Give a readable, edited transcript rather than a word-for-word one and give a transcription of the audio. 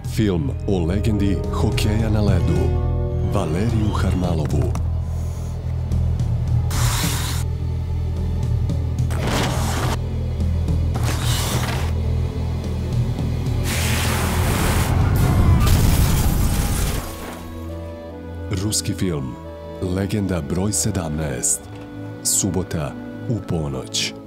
Film o legendi hokeja na ledu, Valeriju Harmalovu. Ruski film Legenda broj 17. Subota u ponoć.